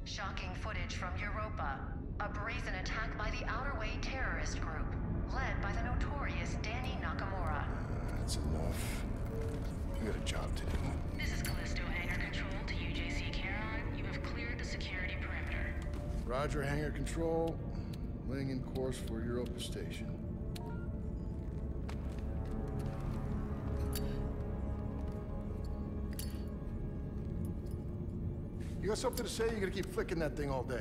Shocking footage from Europa. A brazen attack by the Outer Way terrorist group, led by the notorious Danny Nakamura. That's enough. We got a job to do. This is Callisto Hangar Control to UJC Charon. You have cleared the security perimeter. Roger, hangar control. Laying in course for Europa Station. You got something to say? You're gonna keep flicking that thing all day.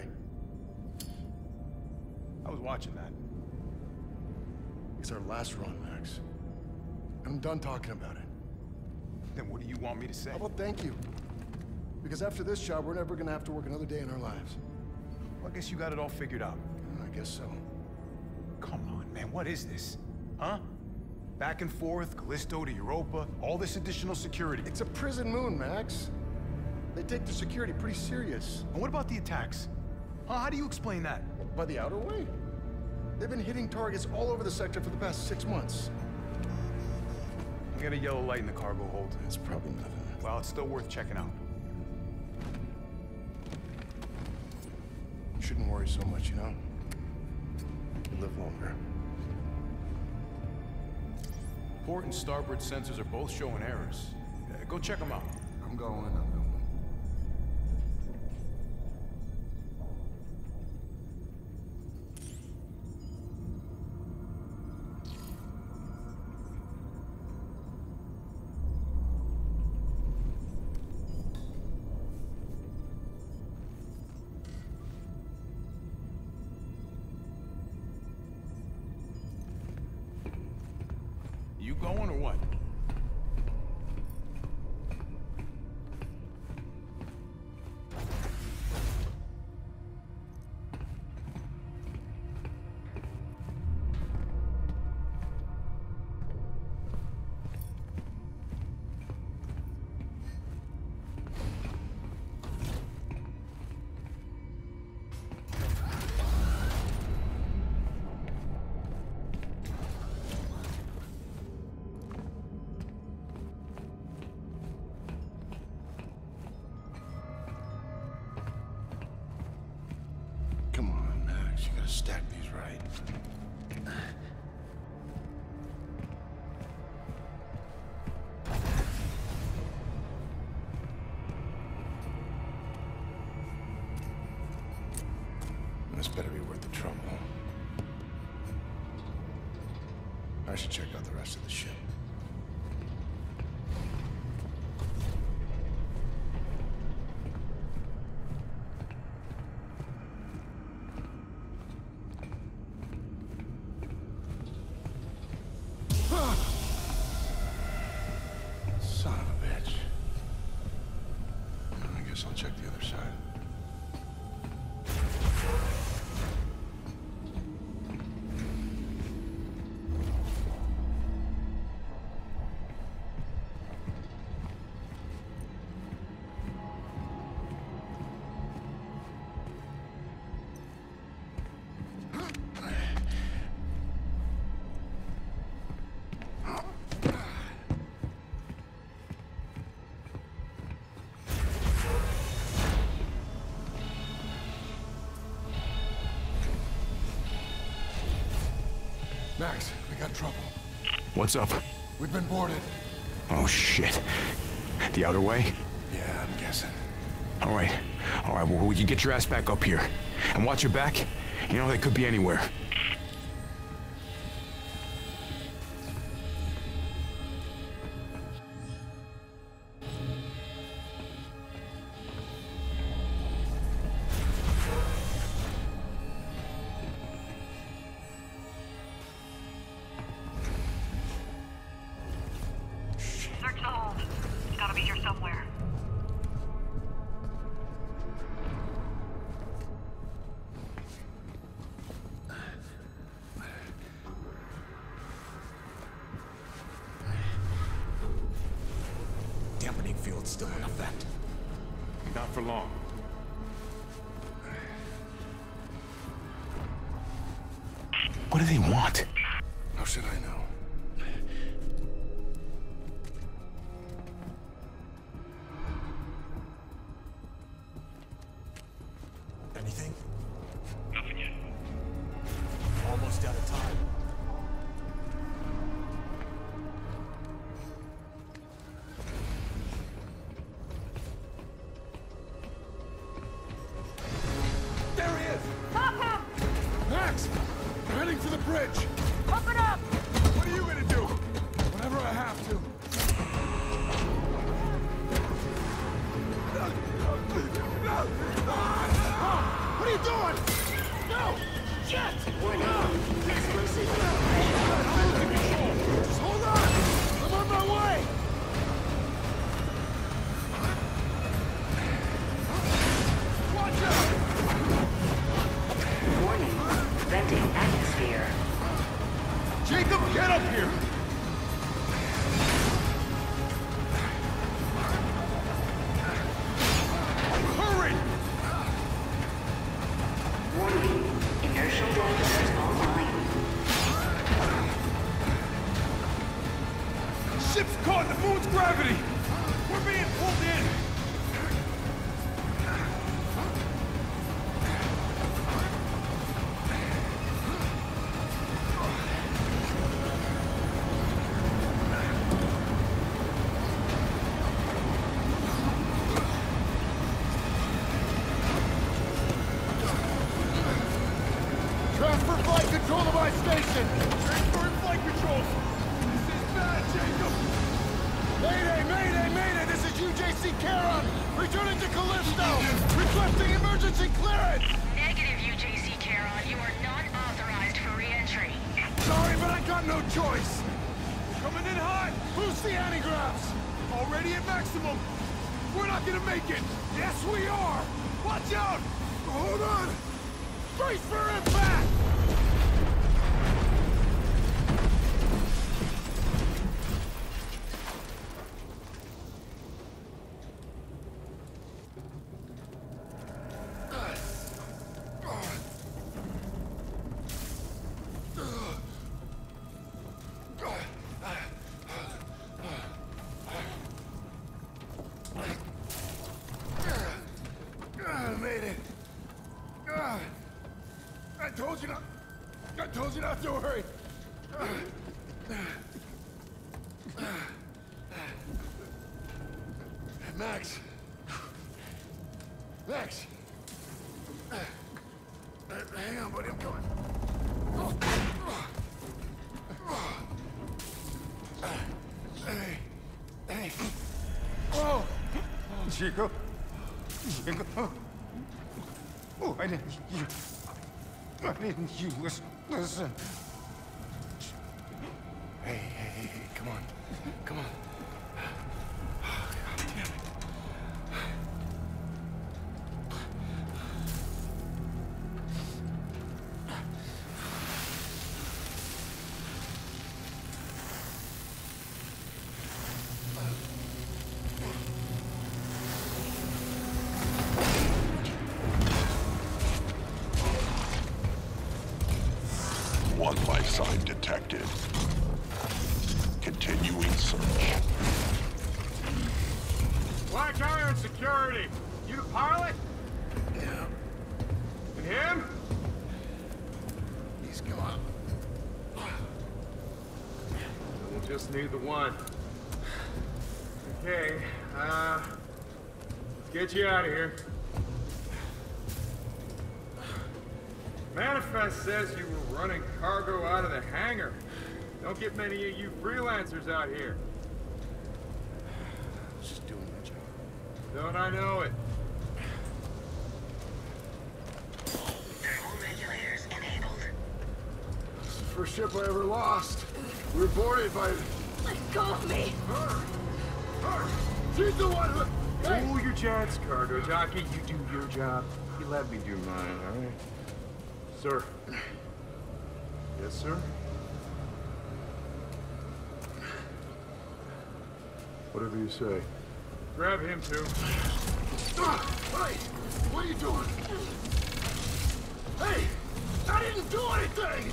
I was watching that. It's our last run, Max. I'm done talking about it. Then what do you want me to say? How about thank you? Because after this job, we're never gonna have to work another day in our lives. Well, I guess you got it all figured out. I guess so. Come on, man, what is this? Huh? Back and forth, Callisto to Europa, all this additional security. It's a prison moon, Max. They take their security pretty serious. And what about the attacks? Huh? How do you explain that? By the Outer Way. They've been hitting targets all over the sector for the past 6 months. We got a yellow light in the cargo hold. That's probably nothing. Well, it's still worth checking out. You shouldn't worry so much, you know? You live longer. Port and starboard sensors are both showing errors. Go check them out. I'm going. You going or what? Come on, Max. You gotta stack these right. This better be worth the trouble. I should check out the rest of the ship. Son of a bitch. I guess I'll check the other side. Max, we got trouble. What's up? We've been boarded. Oh, shit. The Outer Way? Yeah, I'm guessing. All right, well, you get your ass back up here. And watch your back. You know, they could be anywhere. Search the hold. It's gotta be here somewhere. Dampening field's still in effect. Not for long. What do they want? How should I know? bridge! Pump it up! What are you gonna do? Whatever I have to. What are you doing? No! Shit! Warning. Explosive. I'm losing control! Just hold on! I'm on my way! Watch out! Warning. Venting atmosphere. Jacob, get up here! Hurry! Warning. Inertial dampers online. Ship's caught in the moon's gravity! We're being pulled in! Transfer flight control to my station! Transferring flight controls! This is bad, Jacob! Mayday, mayday, mayday! This is UJC Charon! Returning to Callisto! Requesting emergency clearance! Negative, UJC Charon. You are not authorized for re-entry. Sorry, but I got no choice! Coming in hot! Boost the anti-gravs! Already at maximum! We're not gonna make it! Yes, we are! Watch out! Hold on! Brace for impact! I made it. I told you not to worry. Max. Max. Hang on, buddy, I'm coming. Hey. Whoa. Chico? Chico? Oh, why didn't you listen? Hey, come on. Come on. Oh, God damn it. One life sign detected. Continuing search. Black Iron Security! You the pilot? Yeah. And him? He's gone. We'll just need the one. Okay, let's get you out of here. Manifest says you were running cargo out of the hangar. Don't get many of you freelancers out here. Just doing my job. Don't I know it? Thermal regulators enabled. This is the first ship I ever lost. We were boarded by... Let go of me! Her! She's the one who... Hey! Cool your jets, cargo jockey. You do your job. You let me do mine, all right? Sir. Yes, sir? Whatever you say. Grab him, too. Hey! What are you doing? Hey! I didn't do anything!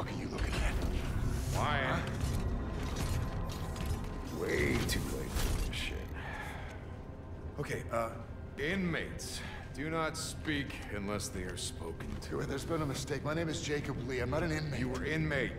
fuck are you looking at? Why? Way too late for this shit. Okay, inmates. Do not speak unless they are spoken to. There's been a mistake. My name is Jacob Lee. I'm not an inmate. You were inmate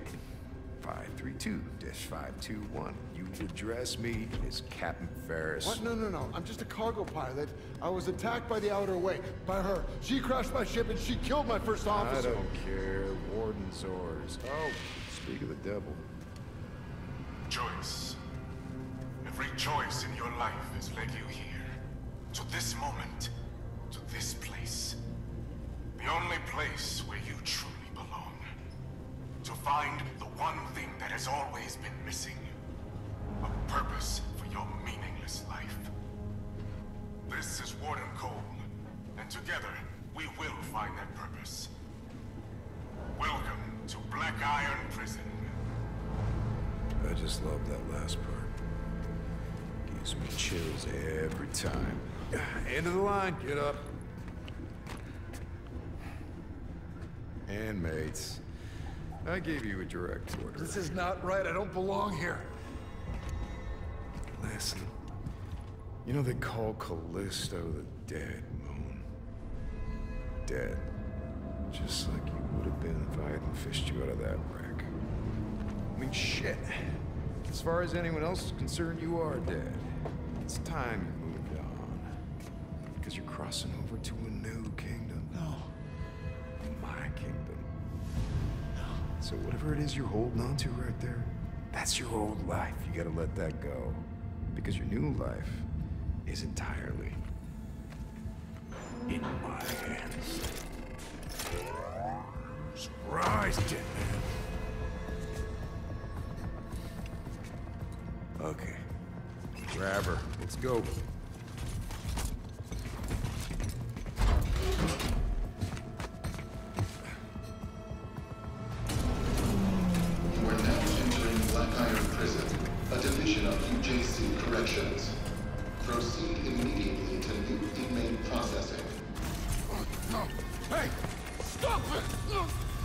532-521. You address me as Captain Ferris. What? No. I'm just a cargo pilot. I was attacked by the Outer Way. By her. She crashed my ship and she killed my first officer. I don't care. Warden's orders. Oh, speak of the devil. Choice. Every choice in your life has led you here. To this moment. To this place. The only place where you truly belong. To find the one thing that has always been missing. A purpose for your meaningless life. This is Warden Cole, and together we will find that purpose. Welcome to Black Iron Prison. I just love that last part. Gives me chills every time. End of the line, get up. Inmates, I gave you a direct order. This is not right. I don't belong here. Listen, you know they call Callisto the dead moon. Dead. Just like you would have been if I hadn't fished you out of that wreck. I mean, shit. As far as anyone else is concerned, you are dead. It's time you moved on. Because you're crossing over to a new kingdom. No. My kingdom. So whatever it is you're holding on to right there, that's your old life. You gotta let that go. Because your new life is entirely in my hands. Surprise, Jet Man. Okay. Grab her. Let's go. You are now entering Black Iron Prison, a division of UJC Corrections. Proceed immediately to new inmate processing. No. Hey! Stop it! No!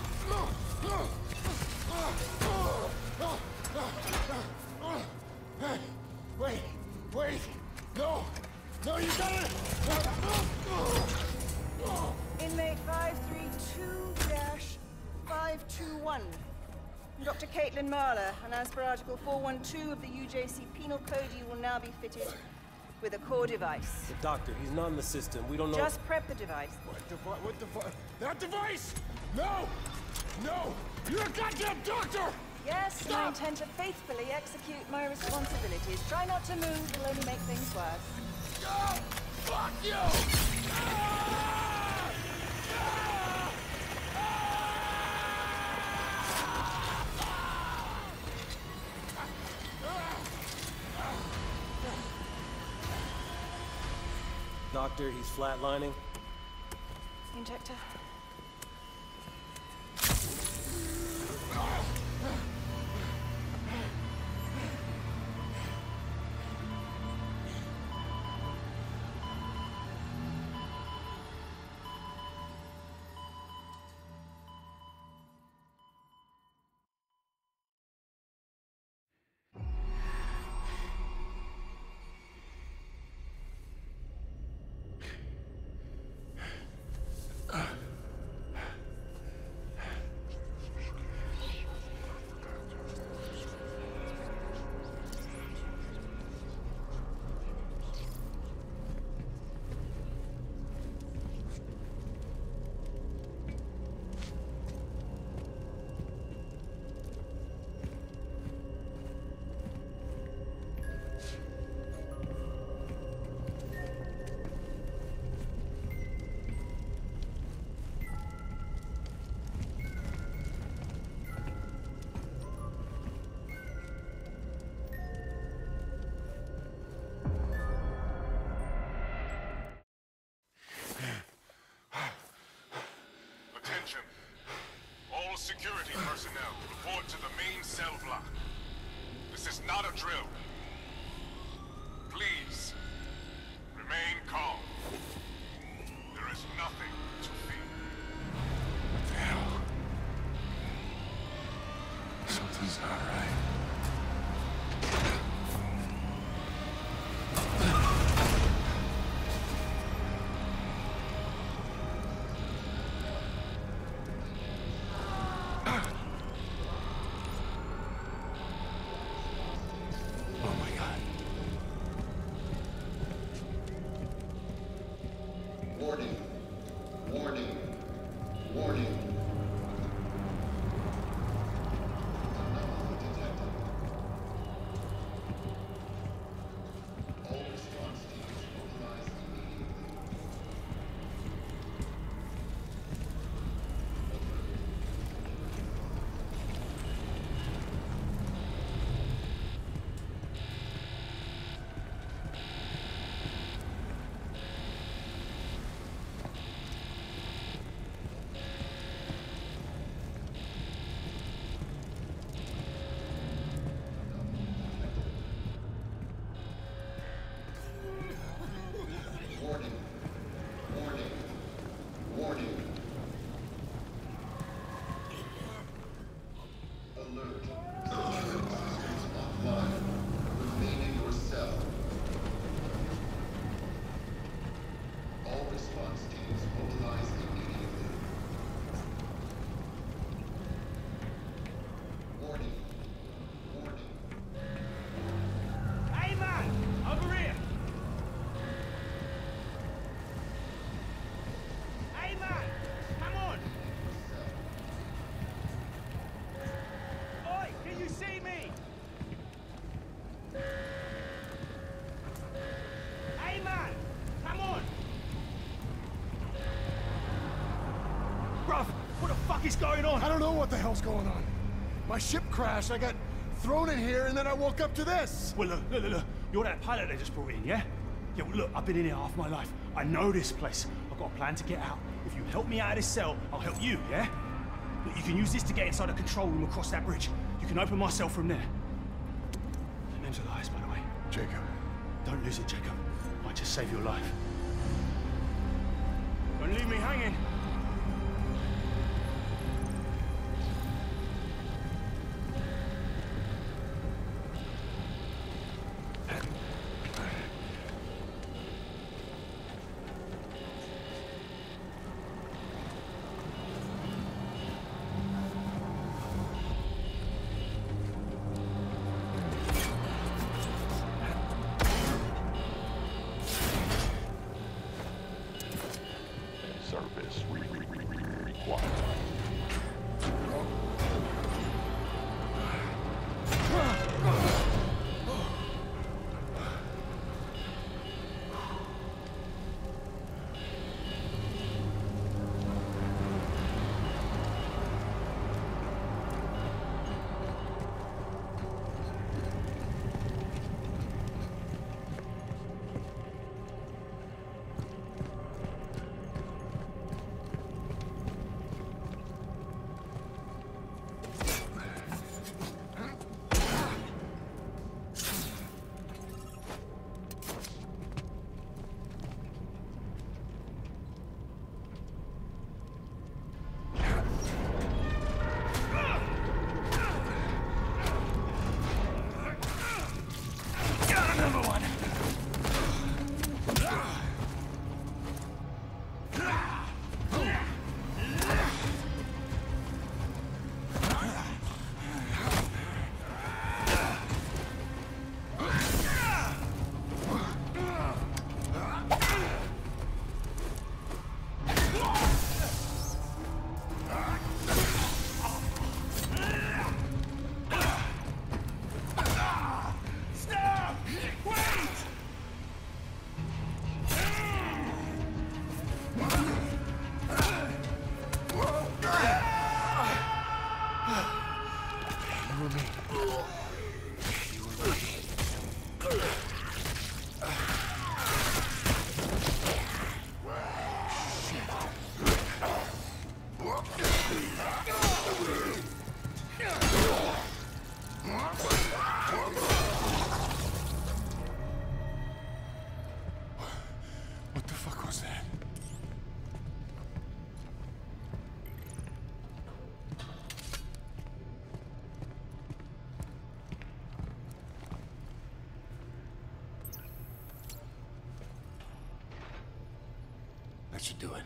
Hey! Wait! No! No, you got it! Inmate 532-521. Dr. Caitlin Marler, and as per Article 412 of the UJC Penal Code, you will now be fitted with a core device. The doctor, he's not in the system. We don't know. Just prep the device. What device? That device? No! No! You're a goddamn doctor! Yes, and I intend to faithfully execute my responsibilities. Try not to move, it'll only make things worse. Oh, fuck you! Doctor, he's flatlining. Injector. Attention. All security personnel, report to the main cell block. This is not a drill. Please, remain calm. There is nothing to fear. What the hell? fuck is going on? I don't know what the hell's going on. My ship crashed, I got thrown in here, and then I woke up to this. Well, look. You're that pilot they just brought in, yeah? Yeah, well, look, I've been in here half my life. I know this place. I've got a plan to get out. If you help me out of this cell, I'll help you, yeah? Look, you can use this to get inside the control room across that bridge. You can open my cell from there. The name's Elias, by the way. Jacob. Don't lose it, Jacob. Might just save your life. Don't leave me hanging. Service required. That should do it.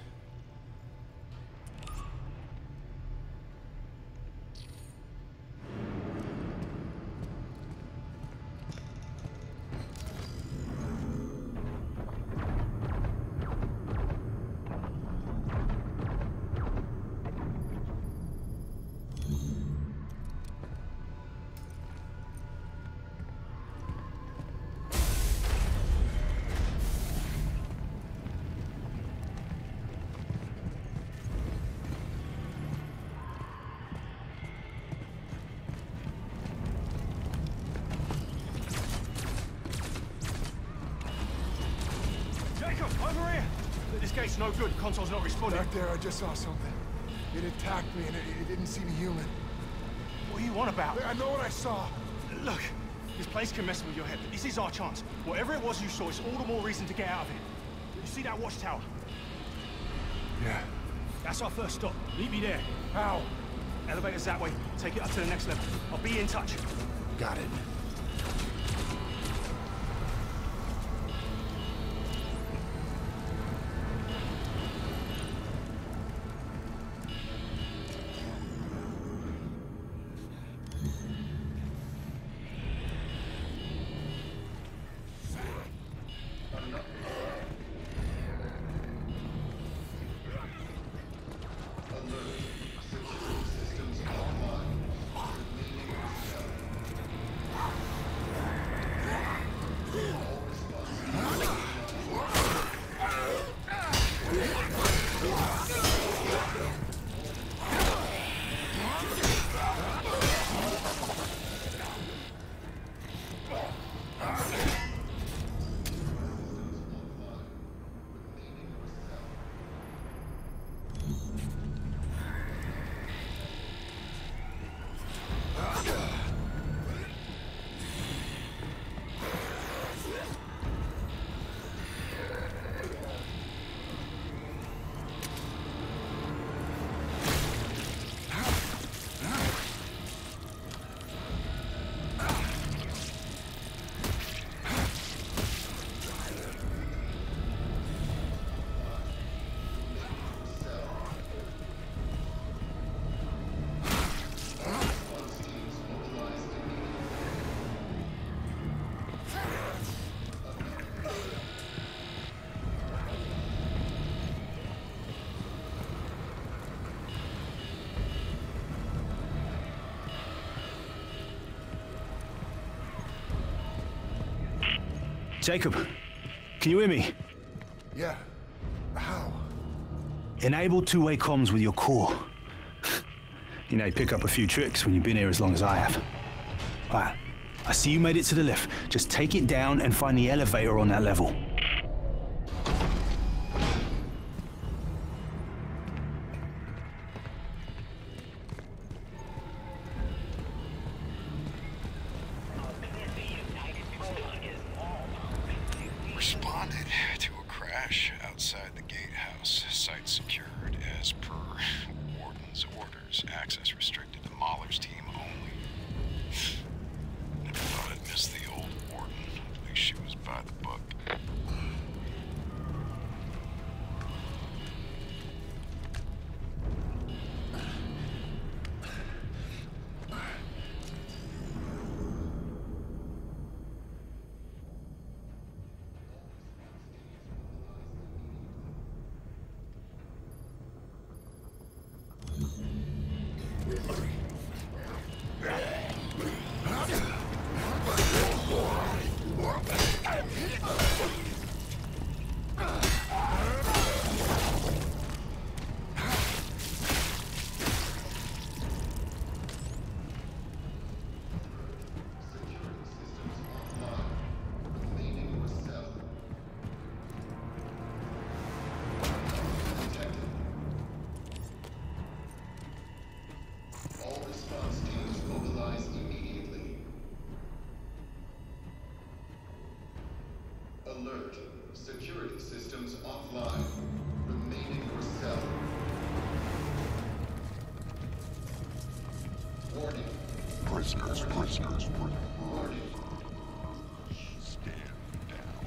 Over here! This gate's no good. Console's not responding. Back there, I just saw something. It attacked me and it didn't seem human. What are you on about? I know what I saw. Look, this place can mess with your head, but this is our chance. Whatever it was you saw, it's all the more reason to get out of here. You see that watchtower? Yeah. That's our first stop. Meet me there. How? Elevator's that way. Take it up to the next level. I'll be in touch. Got it. Jacob, can you hear me? Yeah. How? Enable two-way comms with your core. You know, you pick up a few tricks when you've been here as long as I have. Right, I see you made it to the lift. Just take it down and find the elevator on that level. Responded to a crash outside the gatehouse. Site secured as per Warden's orders. Access restricted to Mahler's team only. Never thought I'd miss the old Warden. At least she was by the book. Alert. Security systems offline. Remain in your cell. Warning. Prisoners. Warning. Stand down.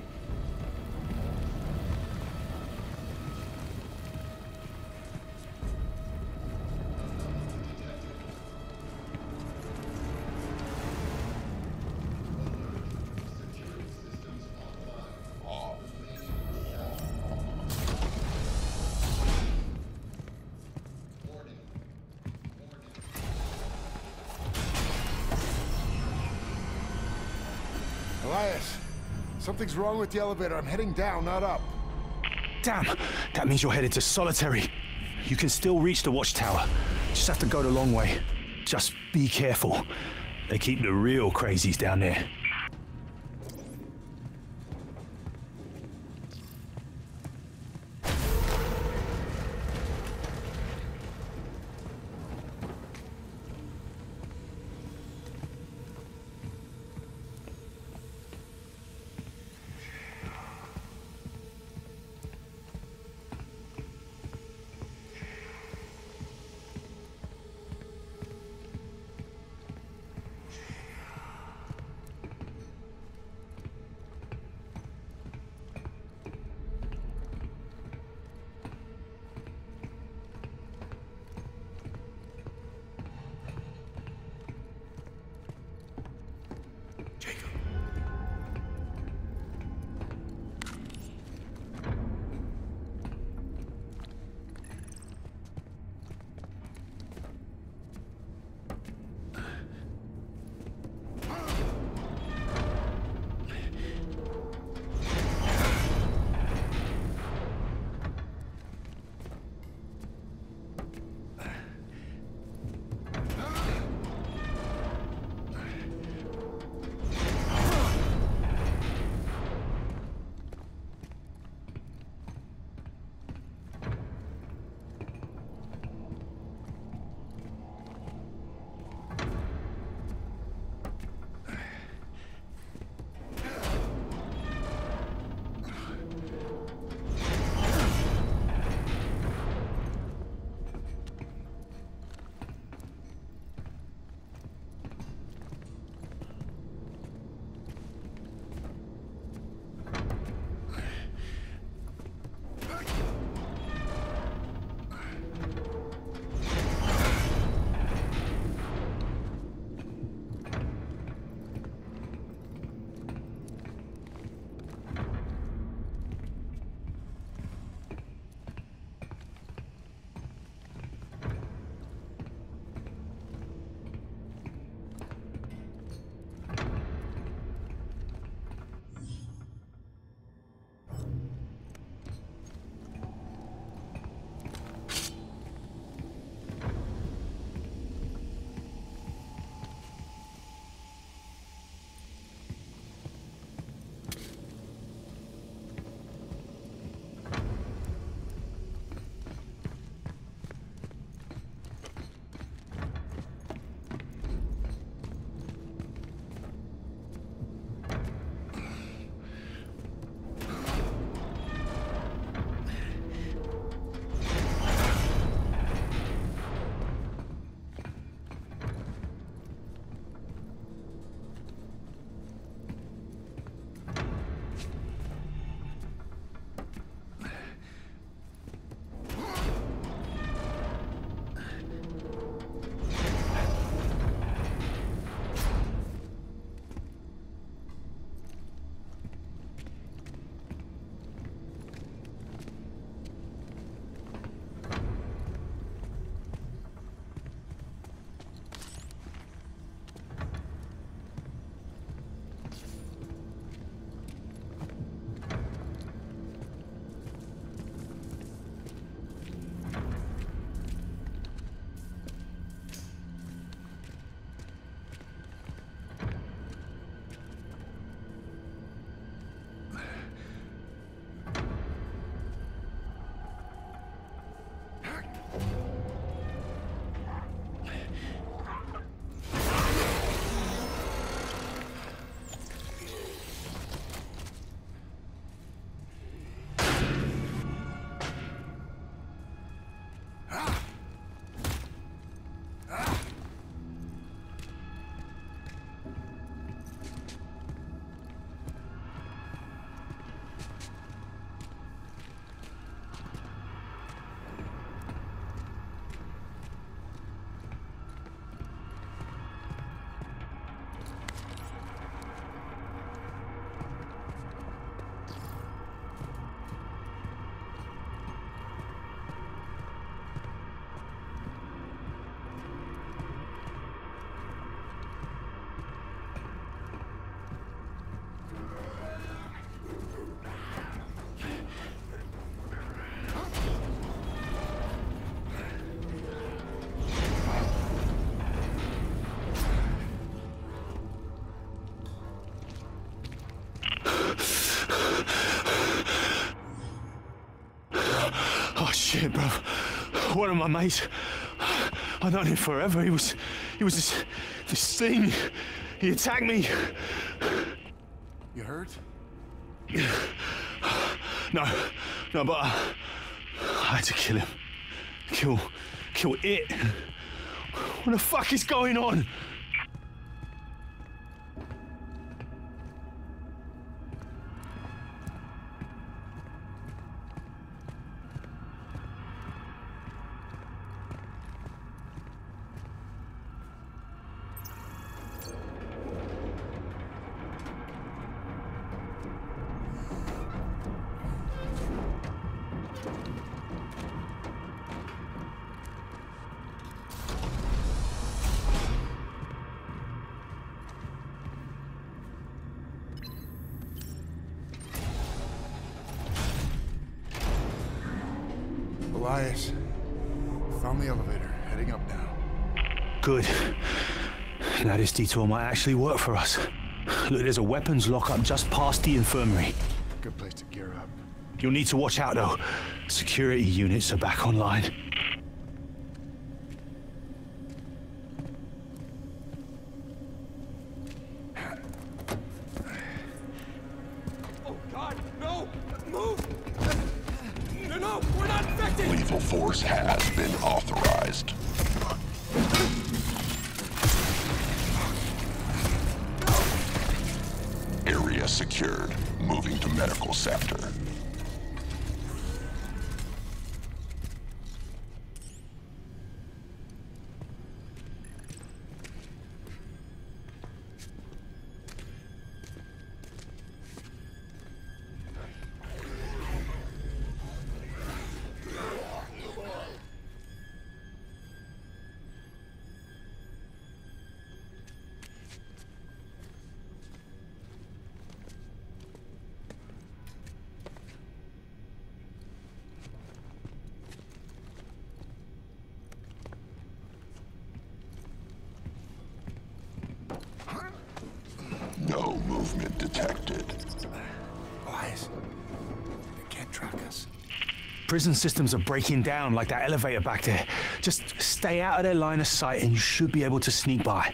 Elias, something's wrong with the elevator. I'm heading down, not up. Damn, that means you're headed to Solitary. You can still reach the watchtower. Just have to go the long way. Just be careful. They keep the real crazies down there. Oh shit, bro. One of my mates. I've known him forever. He was this thing. He attacked me. You hurt? No, but I had to kill him. Kill it. What the fuck is going on? Elias, found the elevator, heading up now. Good. Now this detour might actually work for us. Look, there's a weapons lockup just past the infirmary. Good place to gear up. You'll need to watch out, though. Security units are back online. Oh, God, no! Move! No, we're not infected! Lethal force has been authorized. Area secured. Moving to medical sector. No movement detected. Elias, they can't track us. Prison systems are breaking down like that elevator back there. Just stay out of their line of sight and you should be able to sneak by.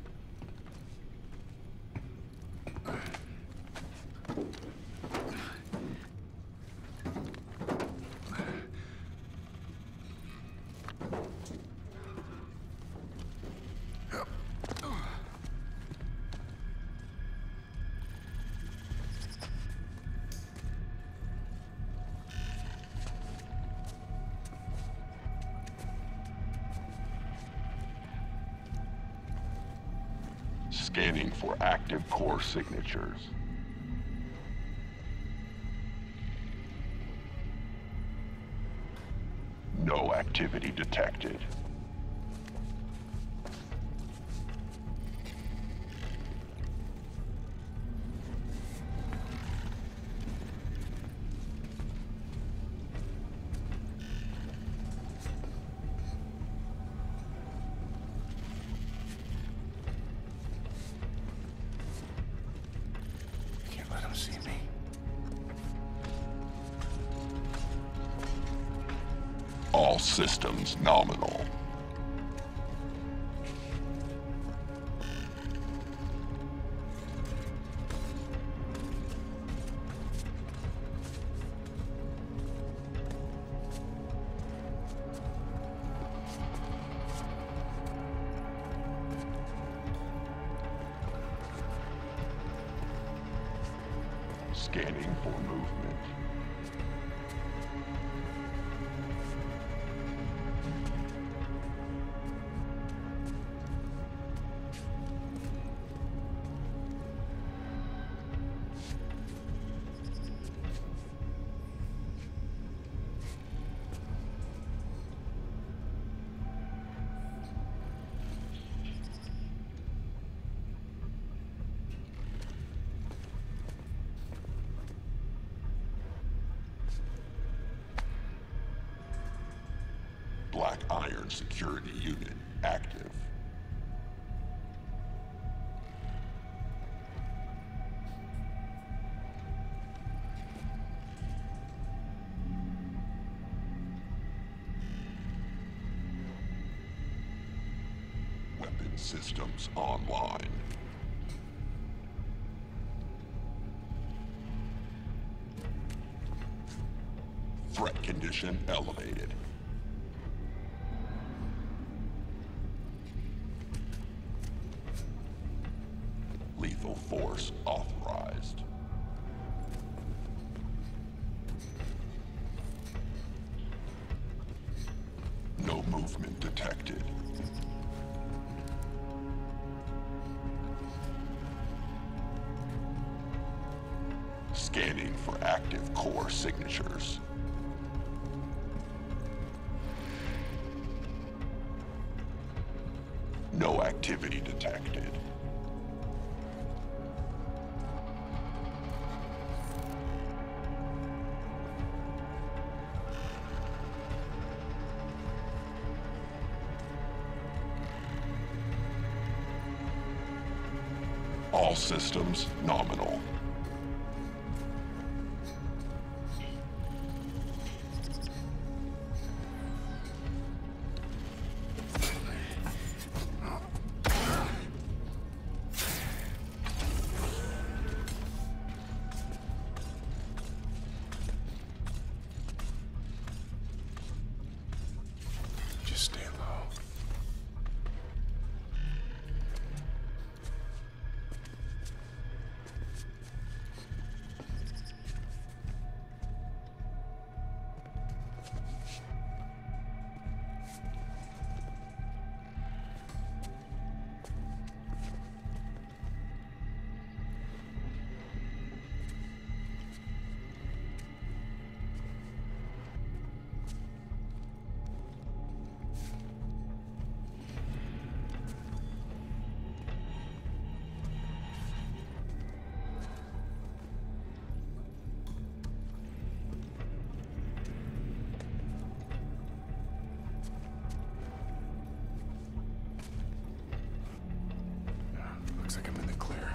Scanning for active core signatures. No activity detected. Can't let them see me. All systems nominal. Scanning for movement. Black Iron security unit active. systems online. Threat condition elevated. Lethal force authorized. No movement detected. Scanning for active core signatures. No activity detected. All systems nominal. Just stay low. Looks like I'm in the clear.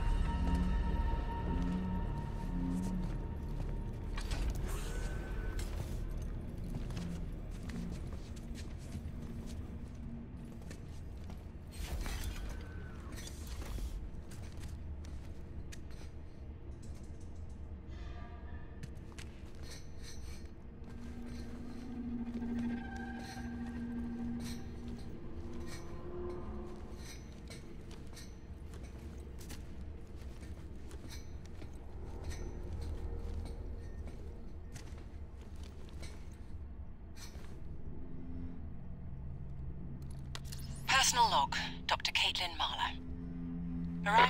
Personal log, Dr. Caitlin Marler. Arrive.